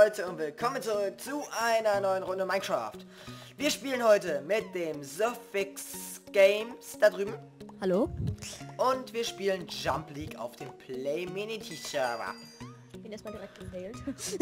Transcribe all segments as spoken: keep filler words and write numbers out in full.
Leute und willkommen zurück zu einer neuen Runde Minecraft. Wir spielen heute mit dem Sofix Games da drüben. Hallo. Und wir spielen Jump League auf dem Play Mini Server. Ich bin erstmal direkt gefailt.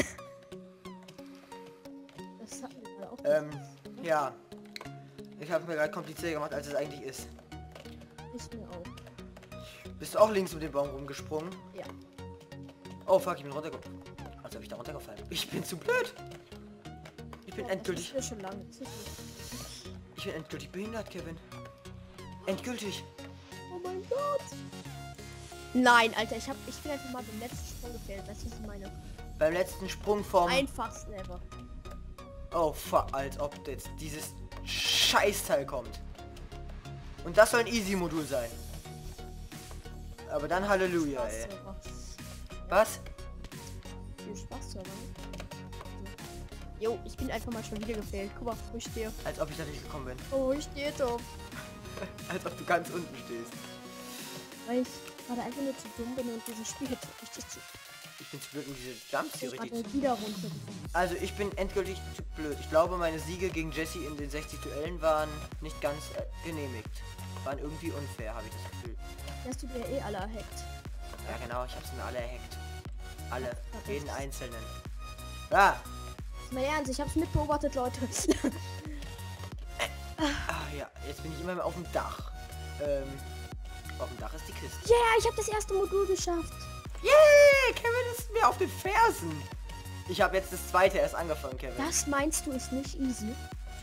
Das hatten wir gerade auch. Ähm, ja. Ich habe mir gerade komplizierter gemacht, als es eigentlich ist. Ich mir auch. Bist du auch links um den Baum rumgesprungen? Ja. Oh fuck, ich bin runtergefallen. Als ob ich da runtergefallen bin. Ich bin zu blöd. Ich bin Ja, endgültig. Das ist schon lange. Das ist Ich bin endgültig behindert, Kevin. Endgültig. oh mein Gott. Nein, Alter, ich hab, ich bin einfach mal beim letzten Sprung gefailt. Weißt du, was ich meine? Beim letzten Sprung vom... Einfachsten ever. Oh fuck, als ob jetzt dieses Scheißteil kommt. Und das soll ein Easy-Modul sein. Aber dann Halleluja, ey. Spaß, Was? Viel Spaß zu haben. Jo, ich bin einfach mal schon wieder gefailt. Guck mal, wo ich stehe. Als ob ich da nicht gekommen bin. Oh, ich stehe doch. Als ob du ganz unten stehst. Weil ich gerade einfach nur zu dumm bin und dieses Spiel jetzt richtig zu... Ich bin zu blöd, um diese Jumps hier richtig gerade zu... wieder runter. Also ich bin endgültig zu blöd. Ich glaube, meine Siege gegen Jesse in den sechzig Duellen waren nicht ganz äh, genehmigt. Waren irgendwie unfair, habe ich das Gefühl. Die hast du dir eh alle erhackt. Ja genau, ich habe sie mir alle erhackt. Alle. Ja, Jeden das- einzelnen. Ah! Ist mal ernst, ich hab's mitbeobachtet, Leute. Ah ja, jetzt bin ich immer mehr auf dem Dach. Ähm, auf dem Dach ist die Kiste. Ja, yeah, ich habe das erste Modul geschafft. Yay! Kevin ist mir auf den Fersen. Ich habe jetzt das zweite erst angefangen, Kevin. Das meinst du ist nicht easy?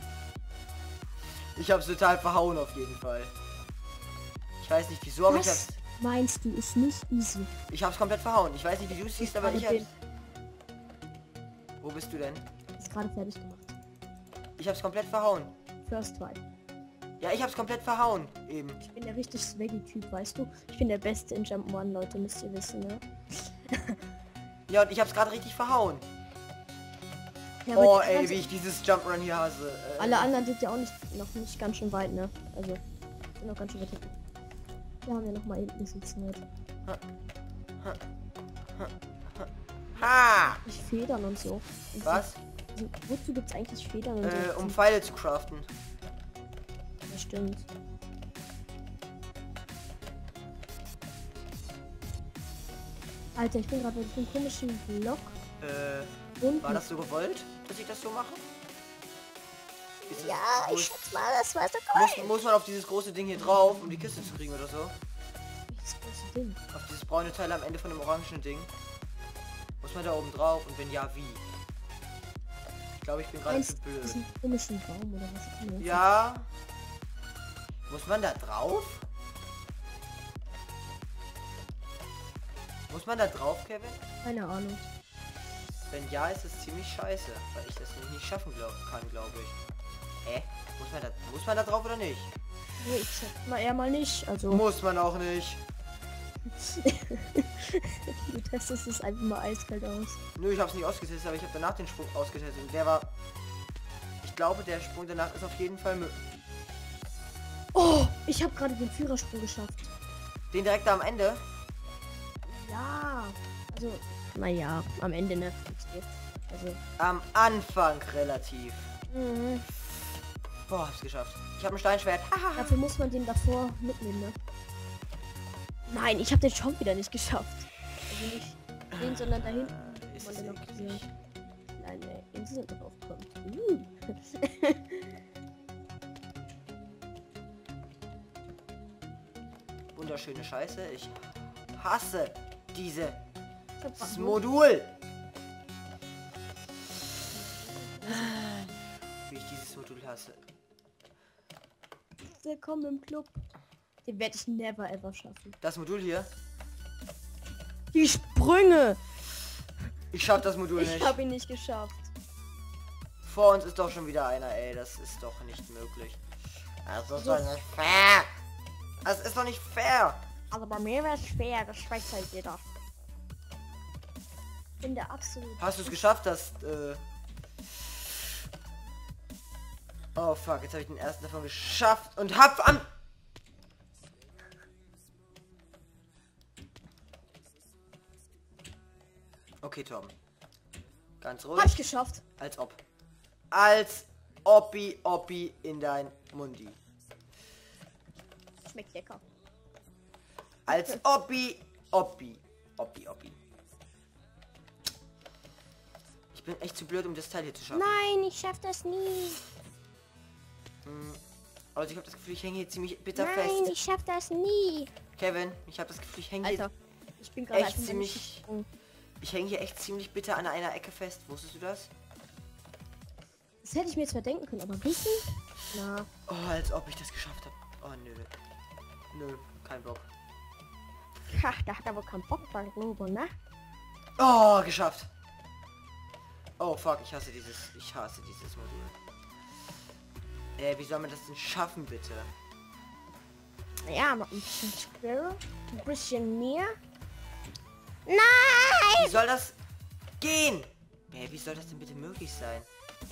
Ich habe es total verhauen auf jeden Fall. Ich weiß nicht wieso, aber ich Das hab's, meinst du ist nicht easy? ich hab's komplett verhauen. Ich weiß nicht, wie du es siehst, aber ich gerade hab's... Wo bist du denn? Ist gerade fertig gemacht. Ich hab's komplett verhauen. First try. Ja, ich hab's komplett verhauen. Eben. Ich bin der richtig swaggy-Typ, weißt du? Ich bin der Beste in Jump'n'Run, Leute, müsst ihr wissen, ne? Ja, und ich hab's gerade richtig verhauen. Ja, aber Oh, die ey, anderen- wie ich dieses Jump-Run hier hasse. Äh, Alle anderen sind ja auch nicht, noch nicht ganz schön weit, ne? Also, sind noch ganz schön weit hinten. Da haben wir noch mal eben ein bisschen Zeit. Ha! Ich Federn und so. Und Was? So, wozu gibt's eigentlich Federn und Äh, so? um Pfeile zu craften. Das stimmt. Alter, ich bin gerade mit einem komischen Block Äh, unten. war das so gewollt, dass ich das so mache? Ist es- Ja, wo ich ist- schätze mal, das war so Muss, muss man auf dieses große Ding hier drauf, um die Kiste zu kriegen oder so? das große Ding. Auf dieses braune Teil am Ende von dem orangenen Ding. Muss man da oben drauf und wenn ja, wie? Ich glaube, ich bin gerade zu Meinst du blöd. diesen komischen Baum oder was auch immer? Ja. Muss man da drauf? Muss man da drauf, Kevin? Keine Ahnung. Wenn ja, ist es ziemlich scheiße, weil ich das nicht schaffen glaub, kann, glaube ich. Hä? Muss man da, muss man da drauf oder nicht? Nee, ich schätze mal eher mal nicht. Also, Muss man auch nicht. du testest es einfach mal eiskalt aus. Nö, ich habe es nicht ausgetestet, aber ich habe danach den Sprung ausgetestet. Und der war... Ich glaube, der Sprung danach ist auf jeden Fall möglich. Oh, ich habe gerade den Führersprung geschafft. Den direkt da am Ende? Ja. Also, naja, am Ende, ne? Also, Am Anfang relativ. mhm. Boah, hab's geschafft. Ich habe ein Steinschwert. Hahaha. Dafür muss man den davor mitnehmen, ne? Nein, ich habe den schon wieder nicht geschafft. Also nicht den, sondern dahin. Äh, ist Man es den noch eklig. gesehen. Eine Insel drauf kommt. Uh. Wunderschöne Scheiße. Ich hasse diese Ich hab das grad Modul. Wie ich dieses Modul hasse. Willkommen im Club. Den werde ich never ever schaffen. Das Modul hier. Die Sprünge! Ich schaff das Modul Ich nicht. habe ihn nicht geschafft. Vor uns ist doch schon wieder einer, ey. Das ist doch nicht möglich. Das ist So. doch nicht fair. Das ist doch nicht fair. Also bei mir wäre es schwer, das weiß halt jeder. Ich bin der absolut. Hast du es geschafft, dass... Äh oh fuck, jetzt habe ich den ersten davon geschafft und hab am... Okay, Tom. Ganz Hab ich ruhig. geschafft. Als ob. Als Oppi Oppi in dein Mundi. Schmeckt lecker. Als Oppi Oppi. Oppi Oppi. Ich bin echt zu blöd, um das Teil hier zu schaffen. Nein, ich schaff das nie. Hm. Also ich habe das Gefühl, ich hänge hier ziemlich bitter Nein, fest. ich schaff das nie. Kevin, ich habe das Gefühl, ich hänge hier, Alter, ich bin gerade echt einfach ziemlich- ziemlich gesprungen. ich hänge hier echt ziemlich bitter an einer Ecke fest. Wusstest du das? Das hätte ich mir zwar denken können, aber wissen? Na, Oh, als ob ich das geschafft habe. Oh, nö. Nö, kein Bock. ha, da hat er wohl keinen Bock bei Globo, ne? Oh, geschafft. Oh, fuck, ich hasse dieses, ich hasse dieses Modul. Äh, wie soll man das denn schaffen, bitte? Ja, noch ein bisschen Skill, ein bisschen mehr. Wie Nein! soll das gehen? Hä, wie soll das denn bitte möglich sein?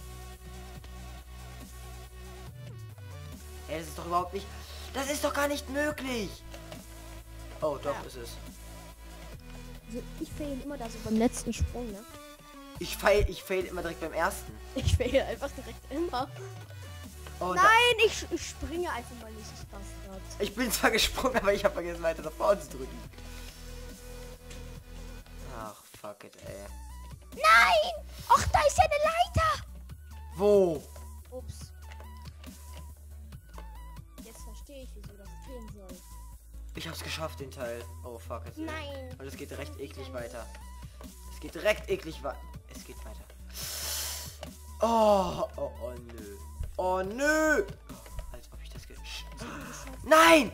Hä, das ist doch überhaupt nicht... Das ist doch gar nicht möglich! Oh, doch, Ja. ist es. Also ich fail immer da so beim letzten Sprung, ne? Ich fail, ich fail immer direkt beim ersten. Ich fail einfach direkt immer. Oh, da, Nein, ich, ich springe einfach mal nicht, ich Bastard. ich bin zwar gesprungen, aber ich habe vergessen, weiter nach vorne zu drücken. Ach, fuck it, ey. Nein! Och, da ist ja eine Leiter! Wo? Ups. Jetzt verstehe ich, wieso das gehen soll. Ich hab's geschafft, den Teil. Oh, fuck it. ey. Nein. Und es geht direkt eklig weiter. Es geht direkt eklig weiter. Es geht weiter. Oh, oh, oh, nö. Oh, nö. Oh, als ob ich das... ge- Sch- Nein!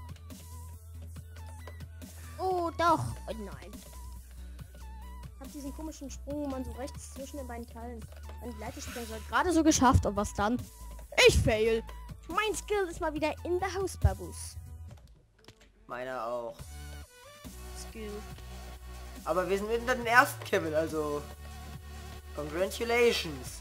Oh, doch. Oh, nein. Hab diesen komischen Sprung, wo man so rechts zwischen den beiden Teilen an die Leiter springen soll. Gerade so geschafft. Und was dann? Ich fail. Mein Skill ist mal wieder in the house, Babus. Meiner auch. Skill. Aber wir sind mitten in den ersten, Kevin, also... Congratulations.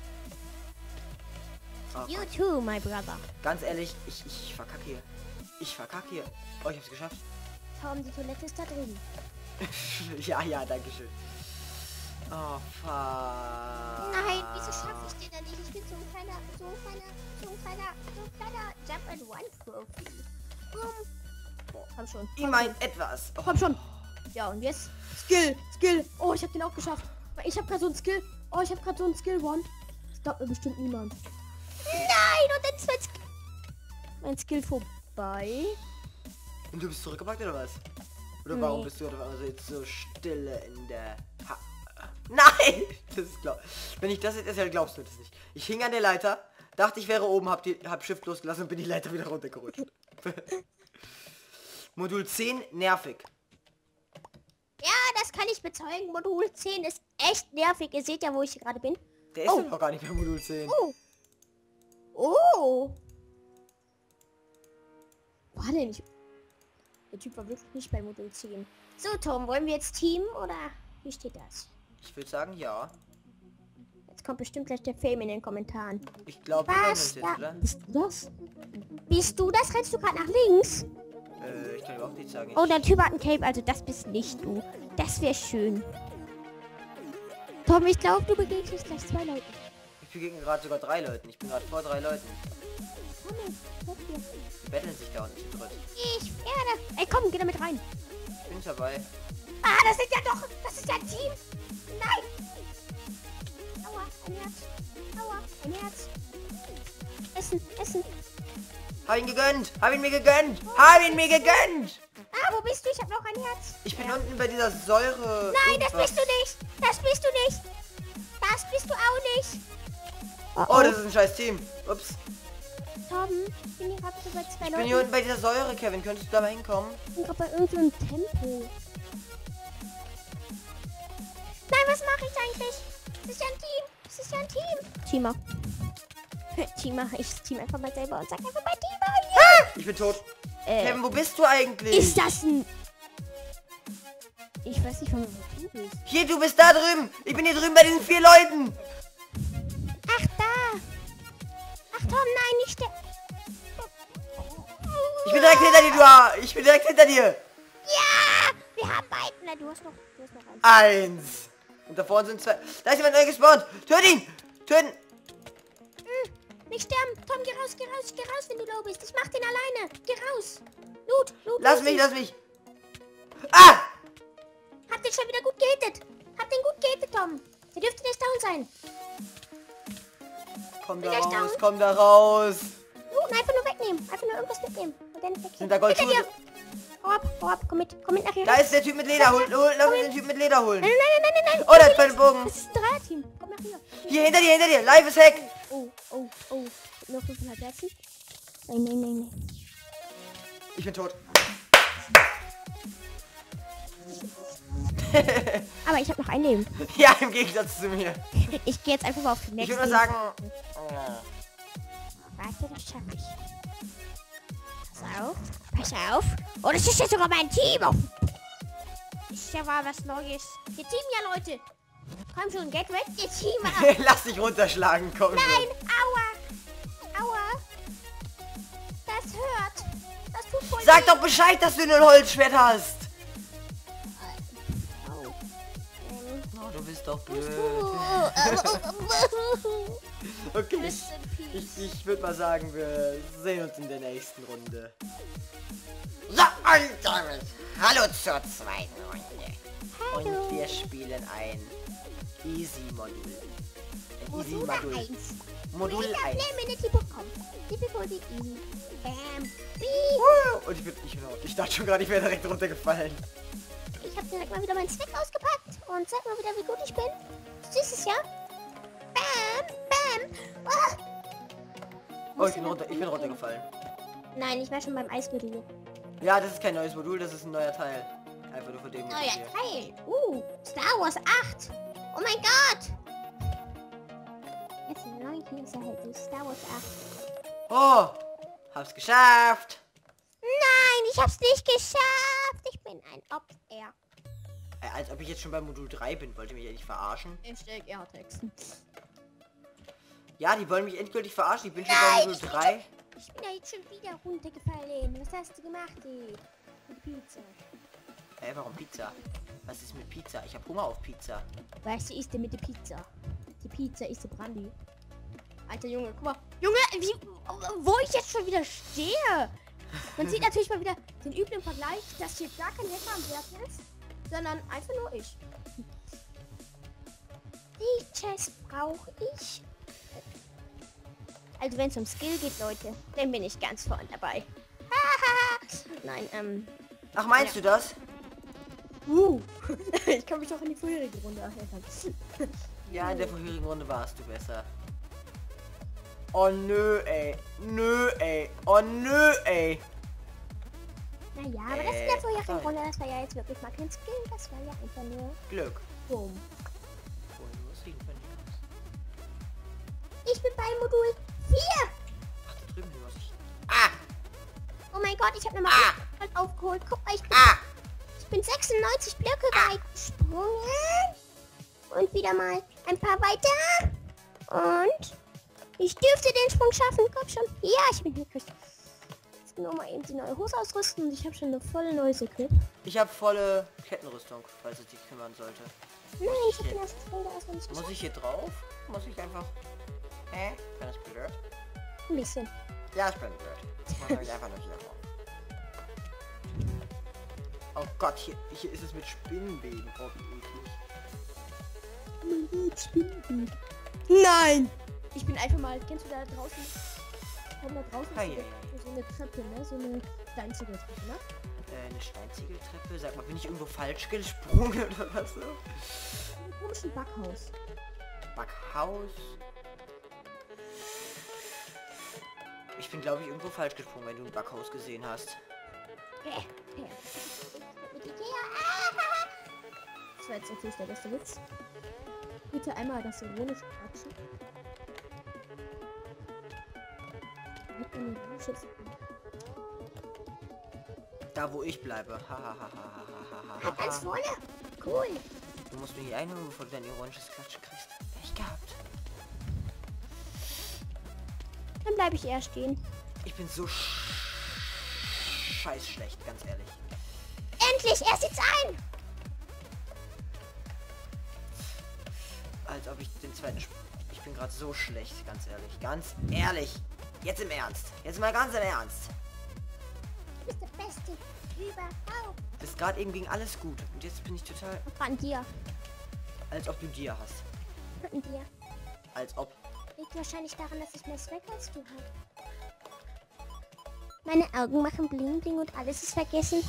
Oh, You Gott. too, my brother. Ganz ehrlich, ich, ich verkacke hier. Ich verkacke hier. Oh, ich hab's geschafft. Tom, die Toilette ist da drüben. ja, ja, danke schön. Oh, fuck. Nein, wieso schaffe ich den denn nicht? Ich bin so ein kleiner, so ein kleiner, so ein kleiner, so ein kleiner Jump and One Profi. Komm. Boah. Komm schon. Ich Komm mein schon. etwas. Oh. Komm schon. Ja, und jetzt Skill, Skill. Oh, ich habe den auch geschafft. Ich habe gerade so ein Skill. Oh, ich habe gerade so ein Skill One. Das glaubt mir bestimmt niemand. Nein, und dann ist mein Skill, mein Skill vorbei. Und du bist zurückgepackt oder was? Oder Nee. warum bist du auf einmal so jetzt so stille in der... Ha Nein! Das ist glaub... Wenn ich das jetzt erzähle, glaubst du das nicht. Ich hing an der Leiter, dachte ich wäre oben, hab, die, hab Shift losgelassen und bin die Leiter wieder runtergerutscht. Modul zehn, nervig. Ja, das kann ich bezeugen. Modul zehn ist echt nervig. Ihr seht ja, wo ich gerade bin. Der ist Oh. doch noch gar nicht mehr Modul zehn. Oh. Oh. War der nicht? Der Typ war wirklich nicht bei Modul zehn. So, Tom, wollen wir jetzt Team oder wie steht das? Ich würde sagen, ja. Jetzt kommt bestimmt gleich der Fame in den Kommentaren. Ich glaube, wir hören uns Was? jetzt, Ja. oder? Bist du das? Bist du das? Rennst du gerade nach links? Äh, ich kann überhaupt nicht sagen. Oh, Ich, der Typ hat ein Cape, also das bist nicht du. Das wäre schön. Tom, ich glaube, du begegnest gleich zwei Leute. ich begegne gerade sogar drei Leuten. Ich bin gerade vor drei Leuten. Komm, helf dir. Die betteln sich da unten zu dritt. Ich werde. Ey, komm, geh damit rein. Ich bin dabei. Ah, das sind ja doch. Das ist ja ein Team. Nein. Aua, ein Herz. Aua, ein Herz. Essen, essen. Hab ihn gegönnt! Hab ihn mir gegönnt! Hab ihn mir gegönnt! Ah, wo bist du? Ich hab noch ein Herz. Ich bin unten bei dieser Säure... Nein, das irgendwas. bist du nicht. Das bist du nicht. Das bist du auch nicht. Oh, das ist ein scheiß Team. Ups. Tom, ich bin hier gerade so bei zwei Ich bin Leuten. hier unten bei dieser Säure, Kevin. Könntest du da mal hinkommen? Ich bin gerade bei irgendeinem Tempel. Nein, was mache ich eigentlich? Das ist ja ein Team. Das ist ja ein Team. Teamer. Teamer. Ich team einfach mal selber und sag einfach mal Teamer. Ja! Ich bin tot. Äh, Kevin, wo bist du eigentlich? ist das ein... Ich weiß nicht, von wo du bist. Hier, du bist da drüben. Ich bin hier drüben bei diesen vier Leuten. Ach, da. Ach, Tom, nein, nicht der... Ich bin direkt hinter dir, du. Ar- Ich bin direkt hinter dir. Ja! Wir haben beiden. Na, du hast noch... Du hast noch eins. Eins. Und da vorne sind zwei. Da ist jemand neu gespawnt. Töt ihn! Töten! Hm, nicht sterben. Tom, geh raus, geh raus, geh raus, wenn du low bist. Ich mach den alleine. Geh raus. Loot, loot. Lass loot. mich, lass mich. Ah! Hab den schon wieder gut gehittet. Hab den gut gehittet, Tom. Der dürfte nicht down sein. Komm da Vielleicht raus, down. komm da raus. Looten, einfach nur wegnehmen. Einfach nur irgendwas mitnehmen. Und dann weg. Sind da Goldschuhe? Hau ab, hau ab. Komm mit, komm mit nachher. Da ist der Typ mit Leder. Hol, hol, lass uns den Typ mit Leder holen. Nein, nein, nein, nein, nein. Oh, der hat meinen Bogen. Das ist ein Dreierteam. Komm nach hier. Hier, hinter dir, hinter dir. Live ist Hack. Oh, oh, oh. Ich hab nur fünfhundert Herzen. Nein, nein, nein, nein. Ich bin tot. Aber ich habe noch ein Leben. Ja, im Gegensatz zu mir. Ich gehe jetzt einfach mal auf den Ich nächsten. würde mal sagen... Warte, das schaffe ich. Pass auf. Pass auf. Oh, das ist ja sogar mein Team. Oh. Das ist ja mal was Neues. Wir teamen ja, Leute. Komm schon, get ready, ihr Teamer. Lass dich runterschlagen, komm. Nein, schon. aua. Aua. Das hört. Das tut voll Sag weh. doch Bescheid, dass du ein Holzschwert hast. Oh. Ähm. Oh, du bist doch blöd. Oh. Okay, ich, Rest in peace. ich, ich würde mal sagen, wir sehen uns in der nächsten Runde. So, und damit hallo zur zweiten Runde. Hallo. Und wir spielen ein Easy-Modul. Ein Modul Easy-Modul. eins. Modul eins. Community punkt com. Difficulty easy. Bam. Beep. Woo! Und ich bin, ich, bin auch- ich dachte schon gerade, ich wäre direkt runtergefallen. Ich habe direkt mal wieder meinen Snack ausgepackt und zeig mal wieder, wie gut ich bin. Süßes, ja? Bam, bam. Ah. Oh, ich bin, runter, ich bin runtergefallen. Nein, ich war schon beim Eismodul. Ja, das ist kein neues Modul, das ist ein neuer Teil. Einfach nur von dem Modul Neuer hier. Teil. Uh, Star Wars acht. Oh mein Gott. Jetzt ein neues Erhältlich. Star Wars acht. Oh, hab's geschafft. Nein, ich hab's nicht geschafft. Ich bin ein Op-Air. Äh, als ob ich jetzt schon bei Modul drei bin. Wollt ihr mich eigentlich verarschen? Ich steck Air-Texten. Ja, die wollen mich endgültig verarschen. Ich bin schon Nein, bei Modul ich bin drei. Ich bin ja jetzt schon wieder runtergefallen. Was hast du gemacht, ey? Die Pizza. Hä, warum Pizza? Was ist mit Pizza? Ich hab Hunger auf Pizza. Was ist denn mit der Pizza? Die Pizza ist der Brandy. Alter Junge, guck mal. Junge, wie, wo ich jetzt schon wieder stehe. Man sieht natürlich mal wieder den üblen Vergleich, dass hier gar kein Hacker am Werk ist, sondern einfach nur ich. Die Chest brauche ich. Also wenn es um Skill geht, Leute, dann bin ich ganz vorne dabei. Nein, ähm... Ach, meinst Ja. du das? Uh, ich kann mich doch an die vorherige Runde erinnern. Ja, in der vorherigen Runde warst du besser. Oh nö, ey. Nö, ey. Oh nö, ey. Naja, aber das in der Äh, vorherigen sorry. Runde, das war ja jetzt wirklich mal kein Skill, das war ja einfach nur Glück. Boom. Oh, du musst reden können. Ich bin bei Modul vier. Ach, da drüben, du musst ich. Ah! Oh mein Gott, ich habe nochmal Ah! halt aufgeholt. Guck mal, ich bin, Ah! ich bin sechsundneunzig Blöcke weit gesprungen. Und wieder mal ein paar weiter. Und ich dürfte den Sprung schaffen. Komm schon. Ja, ich bin hingekriegt. Jetzt nur mal eben die neue Hose ausrüsten. Und ich habe schon eine volle neues Equip. Ich habe volle Kettenrüstung, falls es dich kümmern sollte. Nein, ich habe den ersten Folge erstmal nicht Muss geschafft. ich hier drauf? Muss ich einfach... Hä? Kann das blöd? Ein bisschen. Ja, ich bin blöd. Muss ich einfach nur hier drauf. Oh Gott, hier, hier ist es mit Spinnenweben. Oh, wie eklig. Nein! Ich bin einfach mal, kennst du da draußen? Komm da draußen Hi, ist hi, so eine Treppe, ne? So eine Steinziegeltreppe, ne? Äh, eine Steinziegeltreppe? Sag mal, bin ich irgendwo falsch gesprungen oder was so? Ein komischen Backhaus. Backhaus? Ich bin, glaube ich, irgendwo falsch gesprungen, wenn du ein Backhaus gesehen hast. Ja. Das war jetzt natürlich der beste Witz. Bitte einmal das ironische Klatschen. Mit einem Schiff. Da, wo ich bleibe. Ha, ha, ha, ha, ha, ha, Ganz ha. vorne. Cool. Du musst mir hier einholen, bevor du dein ironisches Klatschen kriegst. Pech gehabt. Dann bleibe ich eher stehen. Ich bin so sch scheiß schlecht, ganz ehrlich. Endlich, er sitzt ein. Als ob ich den zweiten... Sp ich bin gerade so schlecht, ganz ehrlich. Ganz ehrlich. Jetzt im Ernst. Jetzt mal ganz im Ernst. Du bist der Beste überhaupt. Das ist gerade eben ging alles gut. Und jetzt bin ich total... An dir. Als ob du dir hast. An dir. Als ob... Liegt wahrscheinlich daran, dass ich mehr Swag als du habe. Meine Augen machen bling bling und alles ist vergessen.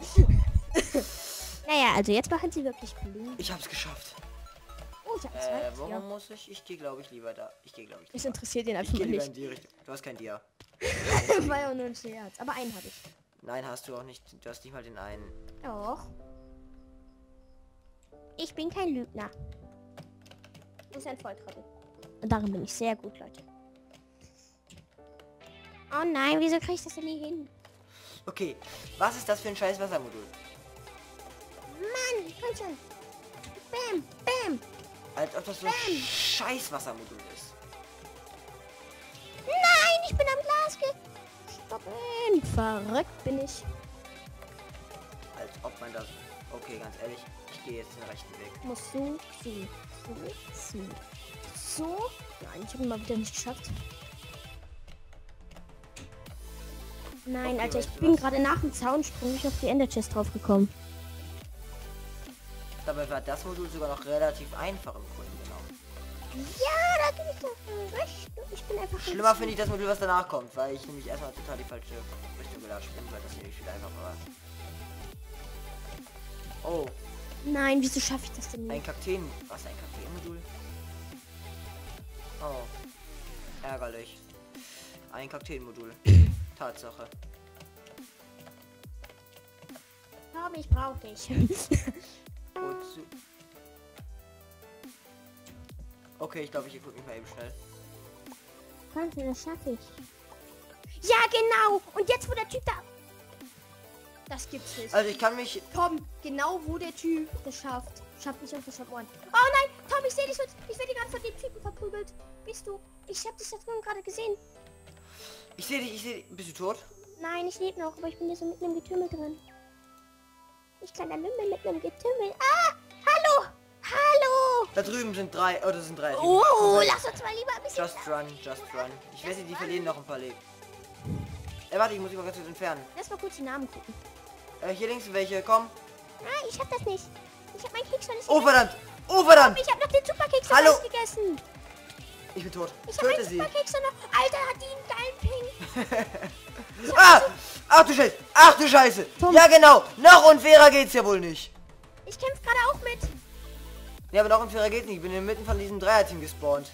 Naja, also jetzt machen sie wirklich bling. Ich hab's geschafft. Oh, ich hab Äh, zwei. warum Ja. muss ich? Ich gehe, glaube ich, lieber da. Ich gehe, glaube ich, Das lieber. interessiert ihn Ich einfach gehe mal lieber in nicht. die Richtung. Du hast kein Dia. War ja nur ein Scherz. Aber einen habe ich. Nein, hast du auch nicht. Du hast nicht mal den einen. Doch. Ich bin kein Lügner. Du bist ein Volltrottel. Und darin bin ich sehr gut, Leute. Oh nein, wieso krieg ich das denn nie hin? Okay, was ist das für ein scheiß Wassermodul? Mann, komm schon. Bam, bam. Als ob das so ein scheiß Wassermodul ist. Nein, ich bin am Glas gestoppen. Verrückt bin ich. Als ob man das... Okay, ganz ehrlich, ich gehe jetzt den rechten Weg. Muss so, so, so, so. So. Nein, ich habe ihn mal wieder nicht geschafft. Nein, Okay, Alter, ich weißt du bin was? gerade nach dem Zaunsprung nicht auf die Ender Chest draufgekommen. Dabei war das Modul sogar noch relativ einfach im Grunde genommen. Ja, da gebe ich doch recht. Ich bin einfach... Schlimmer finde ich das Modul, was danach kommt, weil ich nämlich erstmal total die falsche Richtung gelatscht bin, weil das nämlich viel einfacher war. Oh, Nein, wieso schaffe ich das denn ein nicht? Kakteen... Was, ein Kakteen-Modul? Oh, ärgerlich. Ein Kakteen-Modul. Tatsache. Komm, ich brauche dich. Wozu? Okay, ich glaube, ich gucke mich mal eben schnell. Komm, das schaffe ich. Ja, genau. Und jetzt, wo der Typ da... Das gibt's nicht. Also ich kann mich... Tom, genau wo der Typ das schafft. Schafft mich auf das Ohren. Oh nein, Tom, ich sehe dich. Ich werde gerade von dem Typen verprügelt. Bist du? Ich habe dich da drüben gerade gesehen. Ich sehe dich, ich sehe dich. Bist du tot? Nein, ich lebe noch, aber ich bin hier so mitten im Getümmel drin. Ich kann da Lümmel mitten im Getümmel. Ah, hallo, hallo. Da drüben sind drei, oh, das sind drei. Oh, Komplett. lass uns mal lieber ein bisschen... Just run, just run. Ich wette, die verlieren noch ein paar Leben. Äh, warte, ich muss mich mal ganz kurz entfernen. Lass mal kurz die Namen gucken. Äh, hier links sind welche, komm. Ah, ich hab das nicht. Ich hab meinen Keks noch nicht Oh, gegessen. verdammt. Oh, verdammt. Ich hab noch den Superkeks Hallo. noch nicht gegessen. Ich bin tot. Ich hab Töte meinen sie. Superkeks noch... Alter, hat die einen geilen Ping. Ah! Ach du Scheiße. Ach du Scheiße. Tom. Ja, genau. Noch unfairer geht's ja wohl nicht. Ich kämpfe gerade auch mit. Ja, aber noch unfairer geht's nicht. Ich bin inmitten von diesem Dreierteam gespawnt.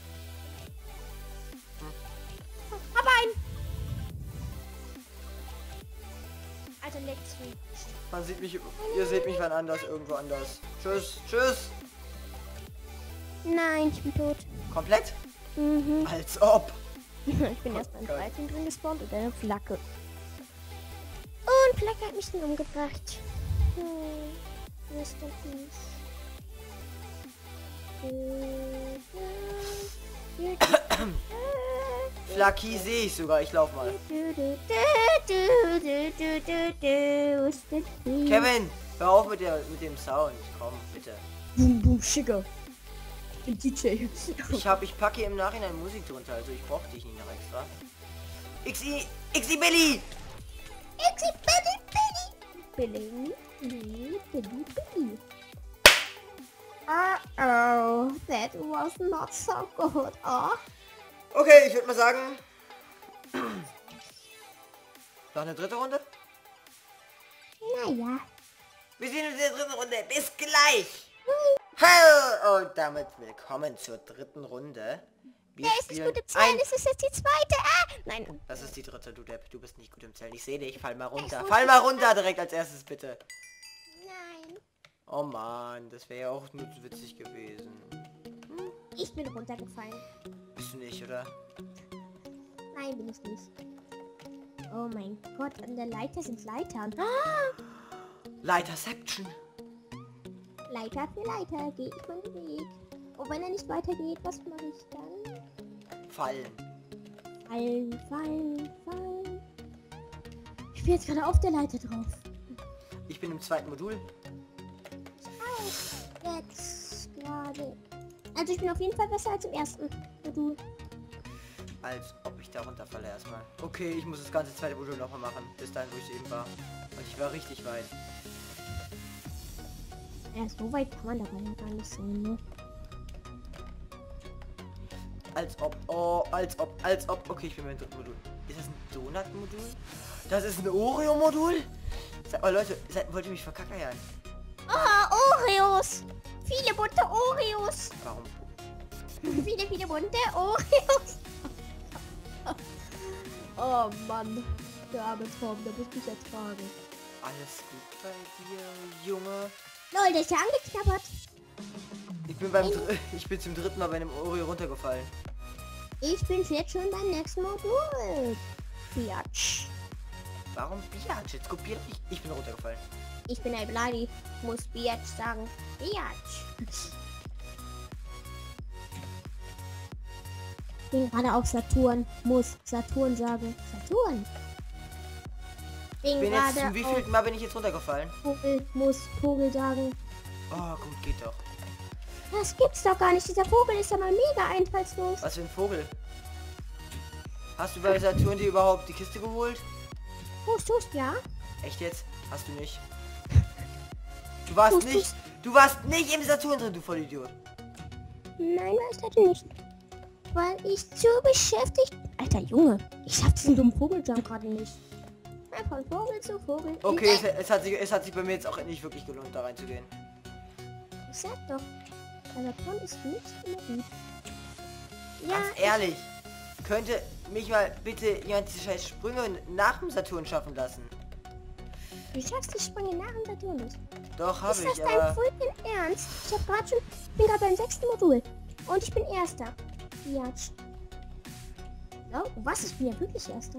Aber ein... Alter, leckt's mich. Man sieht mich, ihr seht mich wann anders, irgendwo anders. Tschüss, tschüss. Nein, ich bin tot. Komplett? Mhm. Als ob. Ich bin erst beim Gott. dreizehn drin gespawnt und eine Flagge. Und Flagge hat mich dann umgebracht. Hm. Wo ist das nicht? Flaky sehe ich sogar. Ich lauf mal. Kevin, hör auf mit, der, mit dem Sound. Komm, bitte. Boom, boom, Schigger. Ich bin D J. Ich hab, ich packe im Nachhinein Musik drunter, also ich brauche dich nicht noch extra. Xi, Xi Billy! Xi Billy Billy. Billy, Billy, Billy. Uh-oh, that was not so good, oh. Okay, ich würde mal sagen... Noch eine dritte Runde? Naja. Wir sehen uns in der dritten Runde. Bis gleich! Hallo und damit willkommen zur dritten Runde. Wir Der ist nicht gut im Zählen, es ist jetzt die zweite. Ah, nein. Das ist die dritte, du Depp. Du bist nicht gut im Zählen. Ich sehe dich. Fall mal Ich runter. wusste Fall mal es runter direkt als erstes, bitte. Nein. Oh Mann, das wäre ja auch nur witzig gewesen. Ich bin runtergefallen. Bist du nicht, oder? Nein, bin ich nicht. Oh mein Gott, an der Leiter sind Leitern. Ah, Leiterception. Leiter für Leiter, gehe ich meinen Weg. Und wenn er nicht weitergeht, was mache ich dann? Fallen. Fallen, fallen, fallen. Ich bin jetzt gerade auf der Leiter drauf. Ich bin im zweiten Modul. Ich auch. Jetzt gerade. Also ich bin auf jeden Fall besser als im ersten Modul. Als ob ich da runterfalle erstmal. Okay, ich muss das ganze zweite Modul nochmal machen. Bis dahin, wo ich eben war. Und ich war richtig weit. Ja, so weit kann man dabei ja gar nicht sein, ne? Als ob, oh, als ob, als ob. Okay, ich bin beim dritten Modul. Ist das ein Donut-Modul? Das ist ein Oreo-Modul? Sag mal, Leute, seid, wollt ihr mich verkackeiern? Oh, Oreos! Viele bunte Oreos! Warum? Viele, viele bunte Oreos! Oh Mann, der arme Tom, der muss mich ertragen. Alles gut bei dir, Junge? Lol, der ist ja angeknabbert. Ich bin beim Dr ich bin zum dritten Mal bei einem Oreo runtergefallen. Ich bin jetzt schon beim nächsten Modul. Biatch. Warum Biatch? Jetzt kopiert mich. Ich bin runtergefallen. Ich bin ein Bloody. Muss Biatch sagen. Biatch. Ich bin gerade auf Saturn. Muss Saturn sagen. Saturn. Bin Bin jetzt gerade zum wievielten Mal bin ich jetzt runtergefallen? Vogel. Muss Vogel sagen. Oh, gut, geht doch. Das gibt's doch gar nicht. Dieser Vogel ist ja mal mega einfallslos. Was für ein Vogel? Hast du bei Saturn dir überhaupt die Kiste geholt? Hust, hust, ja. Echt jetzt? Hast du nicht? Du warst Hust, nicht. hust. Du warst nicht im Saturn drin, du Vollidiot. Nein, das hatte nicht. Weil ich zu beschäftigt... Alter Junge, ich schaff diesen dummen Vogeljump gerade nicht. Ja, von Vogel zu Vogel. Okay, es, es, hat sich, es hat sich bei mir jetzt auch nicht wirklich gelohnt, da reinzugehen. Ich sag doch, der Saturn ist nicht immer gut. Ja, Ganz ehrlich, könnte mich mal bitte jemand diese scheiß Sprünge nach dem Saturn schaffen lassen? du schaffst die Sprünge nach dem Saturn nicht. Doch, habe Ist das ich, dein aber... Freaking Ernst? Ich hab gerade schon... Ich bin gerade beim sechsten Modul. Und ich bin Erster. Ja. Oh, was? Ich bin ja wirklich Erster.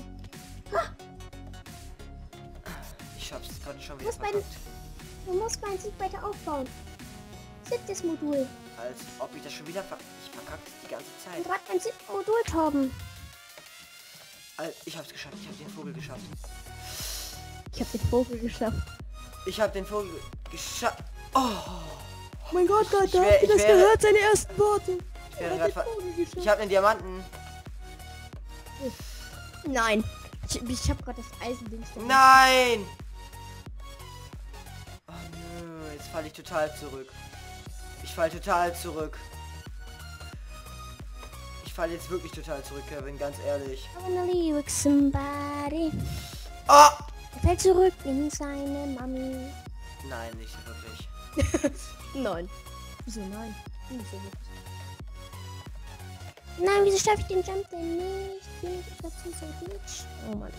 Ich hab's gerade schon Du wieder musst, mein, verkackt. du musst meinen Sieg weiter aufbauen. Siebtes Modul. Als ob ich das schon wieder ver... Ich verkacke es die ganze Ich bin Zeit. gerade beim siebten Modul, Torben. Als, ich hab's geschafft, ich hab den Vogel geschafft. Ich hab den Vogel geschafft. Ich hab den Vogel geschafft. Oh, Mein Gott, Gott, Ich wär- habt ihr ich das wäre- gehört, seine ersten Worte? ich wäre gerade ver... Ich hab den Diamanten. Nein. Ich, ich hab gerade das Eisendings. da. Nein! Oh nö, jetzt falle ich total zurück. Ich falle total zurück. Ich falle jetzt wirklich total zurück, Kevin, ganz ehrlich. I wanna leave with somebody. Oh! Er fällt zurück in seine Mami. Nein, nicht wirklich. Nein. Wieso nein? Nicht so wirklich. Nein, wieso schaffe ich den Jump denn nicht? Bin ich dazu so glitch? Oh Mann.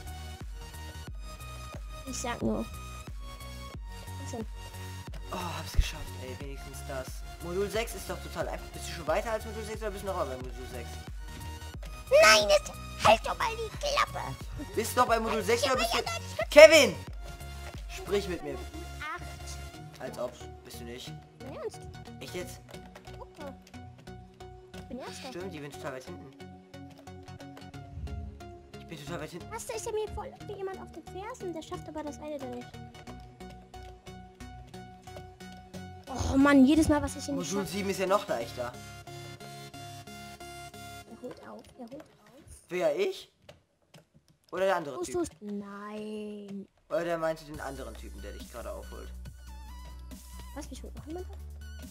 Ich sag nur. Schon. Oh, hab's geschafft, ey, wenigstens das. Modul sechs ist doch total einfach. Bist du schon weiter als Modul sechs oder bist du noch bei Modul sechs? Nein, jetzt halt doch mal die Klappe. Bist du noch bei Modul sechs oder bist du... Kevin! Sprich mit mir. Acht. Als ob. Bist du nicht? Im Ernst? Echt jetzt? Okay. Ich bin Erster. Stimmt, ich bin total weit hinten. Ich bin total weit hinten. Was, da ist ja mir voll wie jemand auf den Fersen. Der schafft aber das eine da nicht. Oh Mann, jedes Mal, was ich in die Modul Stadt... sieben ist ja noch leichter. Er holt auf, er holt auf. Wer, ich? Oder der andere Tust Typ? du's? Nein. Oder der meinte den anderen Typen, der dich gerade aufholt. Was, mich holt noch jemand auf?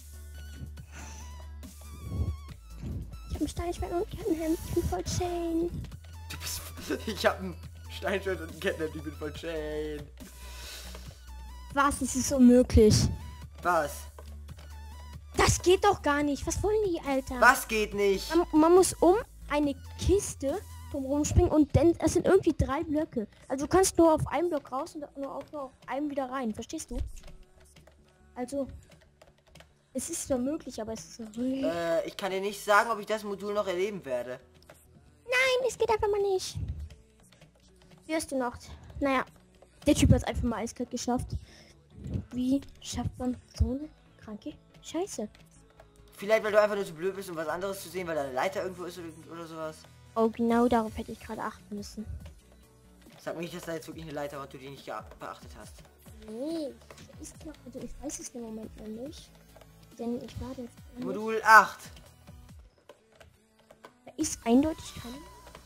Ich hab ein Steinschwert und ein Kettenhemd. Ich bin voll Chain. Du bist... Ich hab ein Steinschwert und ein Kettenhemd, ich bin voll Chain. Was? Das ist unmöglich. Was? Das geht doch gar nicht. Was wollen die, Alter? Was geht nicht? Man, man muss um eine Kiste drumherum springen und dann, es sind irgendwie drei Blöcke. Also du kannst nur auf einem Block raus und nur auf, nur auf einem wieder rein. Verstehst du? Also, es ist zwar möglich, aber es ist... Äh, ich kann dir nicht sagen, ob ich das Modul noch erleben werde. Nein, es geht einfach mal nicht. Wirst du noch? Naja, der Typ hat es einfach mal eiskalt geschafft. Wie schafft man so eine kranke Scheiße? Vielleicht, weil du einfach nur zu blöd bist, um was anderes zu sehen, weil da eine Leiter irgendwo ist oder, oder sowas. Oh, genau darauf hätte ich gerade achten müssen. Sag mir nicht, dass da jetzt wirklich eine Leiter war und du die nicht beachtet hast. Nee, ist noch, also ich weiß es im Moment noch nicht. Denn ich war jetzt... Modul acht. ist eindeutig keine.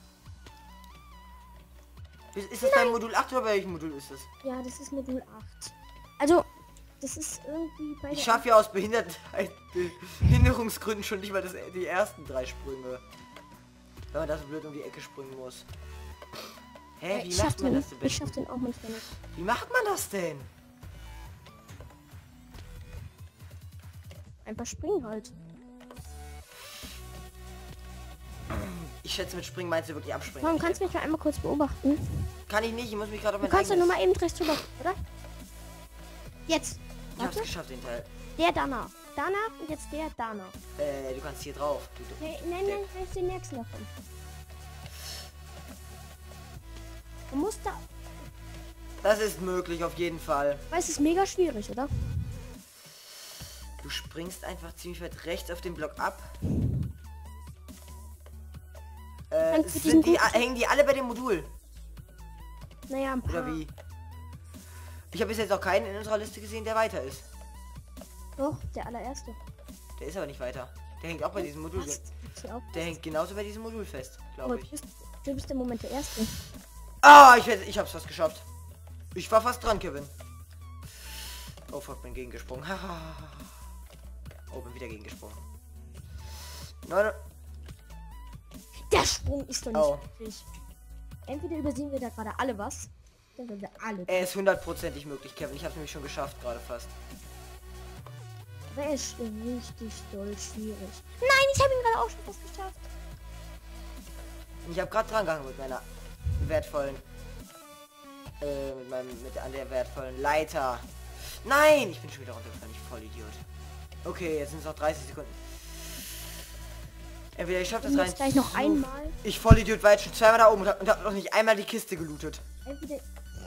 Ist, ist das beim Modul acht oder bei welchem Modul ist das? Ja, das ist Modul acht. Also, das ist irgendwie bei Ich der... schaffe ja aus Behindertheit, Behinderungsgründen schon nicht mal das, die ersten drei Sprünge. Wenn man da so blöd um die Ecke springen muss. Hä, Ja, wie ich macht schaff man den, das denn? ich schaff den auch manchmal nicht. Wie macht man das denn? Einfach springen halt. Ich schätze, mit Springen meinst du wirklich abspringen. Warum kannst du mich mal einmal kurz beobachten? Kann ich nicht, ich muss mich gerade auf Du mein kannst doch nur eigenes... mal eben rechts rüber, oder? Jetzt. Ich hab's Warte. geschafft, den Teil. Der danach. Danach und jetzt der danach. Äh, du kannst hier drauf. Du, du. Nee, nein, nein, das ist den nächsten davon. Du musst da... Das ist möglich, auf jeden Fall. Weil es ist mega schwierig, oder? Du springst einfach ziemlich weit rechts auf den Block ab. Äh, Kannst du sind diesen die, guten- hängen die alle bei dem Modul? Naja, ein paar. Oder wie? Ich habe bis jetzt auch keinen in unserer Liste gesehen, der weiter ist. Doch, der allererste. Der ist aber nicht weiter. Der hängt auch bei diesem Modul. Was? Gibt's hier auch Der was? hängt genauso bei diesem Modul fest, Aber glaube du ich. bist, du bist im Moment der Erste. Ah, ich, werd- ich hab's fast geschafft. Ich war fast dran, Kevin. Oh fuck, bin gegengesprungen. Oh, bin wieder gegengesprungen. Nein, Der Sprung ist doch nicht Oh. möglich. Entweder übersehen wir da gerade alle was, dann sind wir alle. er ist hundertprozentig möglich, Kevin. Ich hab's nämlich schon geschafft, gerade fast. Aber er ist richtig doll schwierig. Nein, ich habe ihn gerade auch schon fast geschafft. Ich habe gerade dran gehangen mit meiner wertvollen, äh, mit meinem, mit an der wertvollen Leiter. Nein, ich bin schon wieder runtergefallen, ich voll Idiot. Okay, jetzt sind es noch dreißig Sekunden. Entweder ich schaffe das Und rein. jetzt gleich noch einmal. Ich voll Idiot war jetzt schon zweimal da oben und hab, und hab noch nicht einmal die Kiste gelootet. Entweder...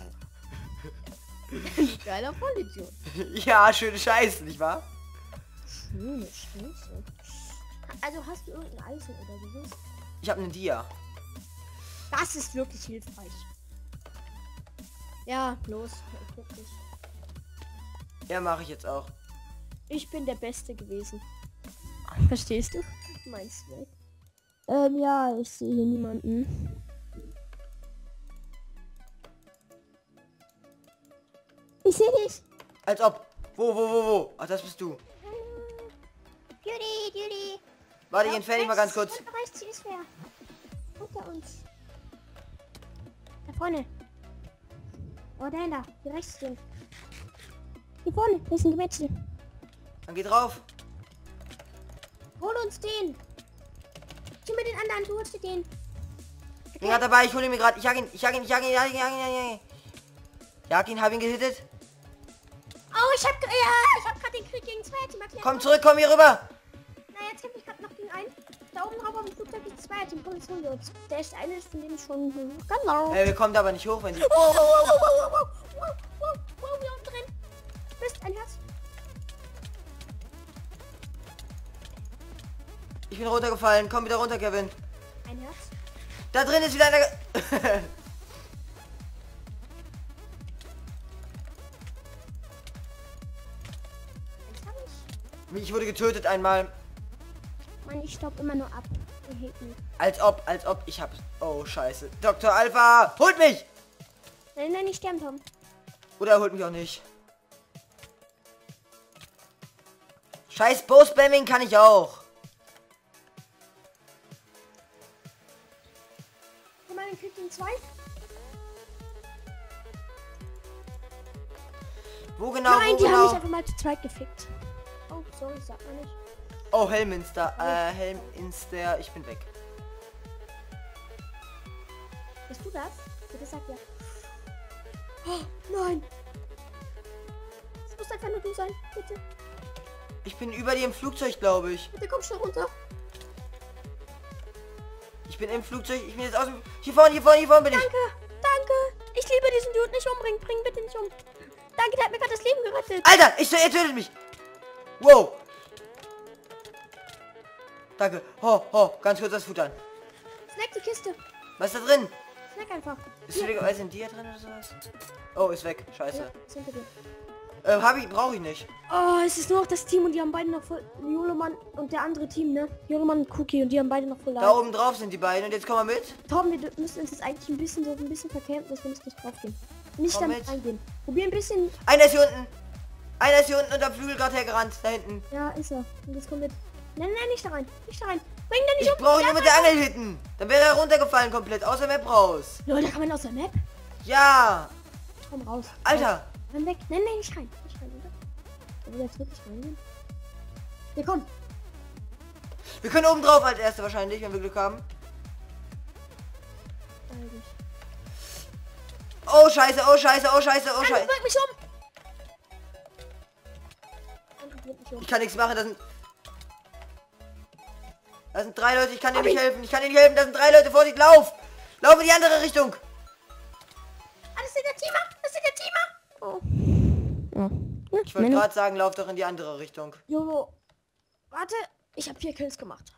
Geiler Vollidiot. Ja, schöne Scheiße, nicht wahr? Schöne Scheiße. Also hast du irgendein Eisen oder sowas? Ich habe einen Dia. Das ist wirklich hilfreich. Ja, los. Wirklich. Ja, mache ich jetzt auch. Ich bin der Beste gewesen. Verstehst du? Meinst du? Ähm, ja, ich sehe hier niemanden. Ich sehe dich. Als ob. Wo, wo, wo, wo? Ach, das bist du. Judy, Judy. Warte, ich entferne dich mal ganz kurz. Unter rechts ist wer. Unter uns. Da vorne. Oh, dahinter. Hier rechts sind. Hier vorne. Hier ist ein Gemetzel. Dann geh drauf. Hol uns den. Tu mir den anderen. Du holst dir den. Ich bin gerade dabei, ich hole ihn mir gerade. Ich jag ihn, ich jag ihn, ich jag ihn, ich jag ihn, ich jag ihn, ich jag ihn. Jag ihn, hab ihn gehittet. Oh, ich hab, ja, ich hab gerade den Krieg gegen zwei Team erklärt. Komm zurück, komm hier rüber. Na, jetzt kämpfe ich gerade noch gegen einen. Da oben drauf auf dem Flugzeug ist zwei Team. Komm, jetzt holen wir uns. Der ist eine von denen schon... Genau. Äh, wir kommen da aber nicht hoch, wenn die... Oh, wow, wow, wow, wow, wow, wow, wow, wow, wir unten drin. Mist, ein Herz. Ich bin runtergefallen. Komm wieder runter, Kevin. Ein Herz. Da drin ist wieder einer... ge- Eins hab ich. Ich wurde getötet einmal. Mann, ich stopp immer nur ab. Ihr hate mich. Als ob, als ob. Ich hab's. Oh, scheiße. Doktor Alpha, holt mich! Nein, nein, nicht sterben, Tom. Oder er holt mich auch nicht. Scheiß Bow-Spamming kann ich auch. Guck mal, den Krieg gegen zwei. Wo genau, Nein, wo die haben mich genau? einfach mal zu zweit gefickt. Oh, sorry, sagt man nicht. Oh, Helminster. Äh, Helminster. Ich bin weg. Bist du das? Bitte sag ja. Oh, nein. Es muss einfach nur du sein. Bitte. Ich bin über dir im Flugzeug, glaube ich. Bitte komm schnell runter. Ich bin im Flugzeug. Ich bin jetzt aus dem... Hier vorne, hier vorne, hier vorne bin ich. Danke, danke. Ich liebe diesen Dude. Nicht umbringen. Bring bitte nicht um. Danke, der hat mir gerade das Leben gerettet. Alter, ich, er tötet mich. Wow. Danke. Oh, oh, ganz kurz das Futtern. Snack die Kiste. Was ist da drin? Snack einfach. Ist zufälligerweise ein Dia drin oder sowas? Oh, ist weg. Scheiße. Ja, sind wir drin. Äh, hab ich, brauche ich nicht. Oh, es ist nur noch das Team und die haben beide noch voll... Joloman und der andere Team, ne? Joloman und Cookie und die haben beide noch voll Da live. oben drauf sind die beiden und jetzt komm mal mit. Tom, wir dür- müssen uns jetzt eigentlich ein bisschen so ein bisschen verkämpfen, dass wir nicht gleich drauf gehen. Nicht Komm damit mit. reingehen. Probier ein bisschen... Einer ist hier unten. Einer ist hier unten unter dem Flügel gerade hergerannt. Da hinten. Ja, ist er. Und jetzt komm mit. Nein, nein, nicht da rein. Nicht da rein. Bring den nicht Ich um. brauche ihn Ja, nur mit der Angel hitten. Dann wäre er runtergefallen komplett. Aus der Map raus. Leute, kann man aus der Map? Ja. Komm raus. Alter. Raus. Renn weg. Nein, nein, nicht rein. Nicht rein, oder? Da will er jetzt wirklich reingehen. Ja, komm. Wir können oben drauf als Erste wahrscheinlich, wenn wir Glück haben. Eigentlich. Oh scheiße, oh scheiße, oh scheiße, oh Nein, scheiße. bring mich um. Nein, bring mich um. Ich kann nichts machen, das sind... Das sind drei Leute, ich kann dir Aber nicht ich- helfen. Ich kann dir nicht helfen, das sind drei Leute. Vorsicht, lauf! Lauf in die andere Richtung! Ah, das ist der Teamer. Das ist der Teamer. Oh. Ja. Ich wollte gerade sagen, lauf doch in die andere Richtung. Jolo. Warte. Ich habe vier Kills gemacht.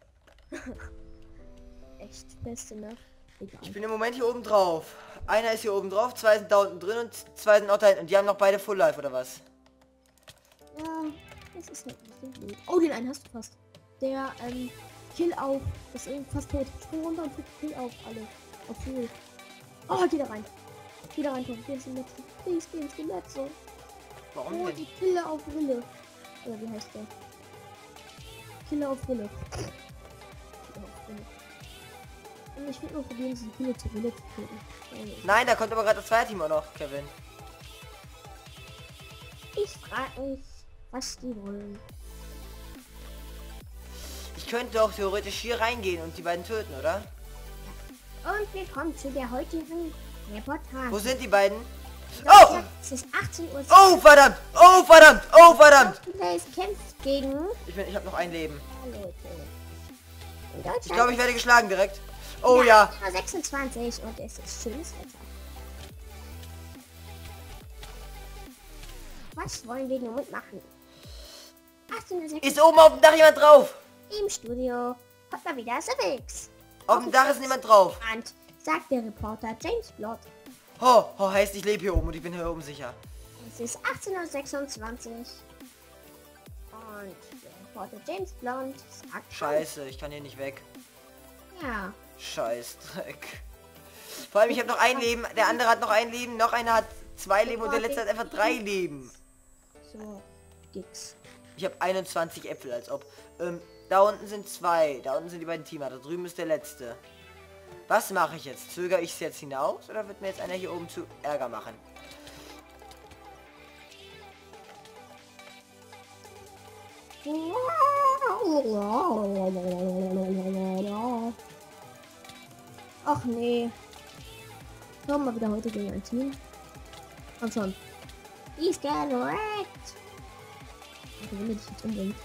Echt beste, ne? Egal. Ich bin im Moment hier oben drauf. Einer ist hier oben drauf, zwei sind da unten drin und zwei sind auch da hinten. Und die haben noch beide Full Life, oder was? Ja, das ist nicht ein bisschen blöd. Oh, den einen hast du fast. Der, ähm, Kill auf. Das ist fast tot. Spring runter und Kill auf alle. Auf Full. Oh, geh da rein. Geh da rein, komm. Geh ins Netz. Please, geh ins Netz. So. Warum Oh, denn? die Kille auf Rille. Oder wie heißt der? Kille auf Rille. Kille auf Rille. Und ich will nur probieren, diese Kille zu Rille zu töten. Oh, Nein, da kommt aber gerade das zweite Team auch noch, Kevin. ich frage mich, was die wollen. Ich könnte doch theoretisch hier reingehen und die beiden töten, oder? Und willkommen zu der heutigen Reportage. Wo sind die beiden? Oh! Es ist achtzehn Uhr. Oh, verdammt! Oh, verdammt! Oh, verdammt! Place kämpft gegen Ich bin, ich habe noch ein Leben. Leute. In Deutschland Ich glaube, ich werde geschlagen direkt. Oh ja. sechsundzwanzig und es ist schönes Wetter. Was wollen wir nun machen? achtzehn Uhr sechsundzwanzig Ist oben auf dem Dach jemand drauf? im Studio. Kommt mal wieder Civics. Auf dem Dach ist niemand drauf. Und sagt der Reporter James Blood. Ho, ho, heißt ich lebe hier oben und ich bin hier oben sicher. Es ist achtzehn Uhr sechsundzwanzig. Und der Reporter James Blond sagt... Scheiße, ich kann hier nicht weg. Ja. Scheiß Dreck. Vor allem, ich habe noch ein Leben, der andere hat noch ein Leben, noch einer hat zwei Leben und der letzte hat einfach drei Leben. So. Dix. Ich habe einundzwanzig Äpfel, als ob. Ähm, da unten sind zwei, da unten sind die beiden Teamer, da drüben ist der letzte. Was mache ich jetzt? Zögere ich es jetzt hinaus oder wird mir jetzt einer hier oben zu Ärger machen? Ach nee. Komm mal wieder heute gegen ein Team. Komm schon. He's get wrecked. Ich will dich jetzt unbedingt.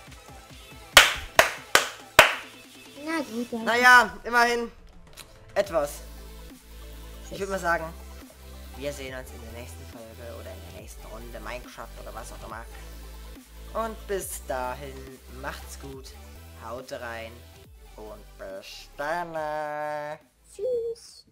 Na gut, dann. Naja, immerhin etwas. Ich würde mal sagen, wir sehen uns in der nächsten Folge oder in der nächsten Runde Minecraft oder was auch immer. Und bis dahin, macht's gut, haut rein und bis dann. Tschüss.